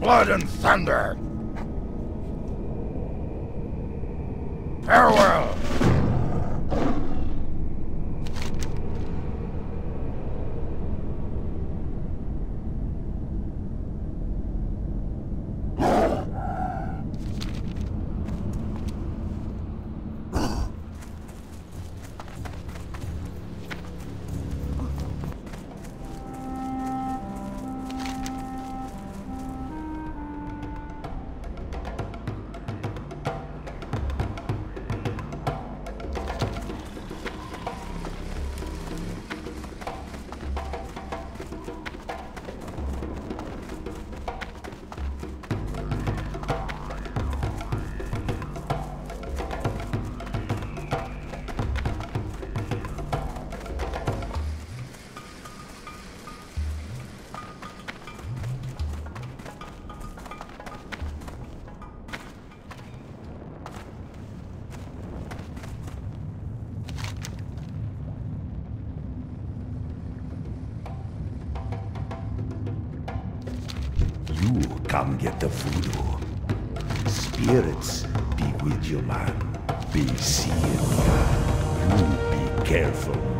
blood and thunder. Farewell. You come get the voodoo. Spirits be with you, man. Be seeing ya. You be careful,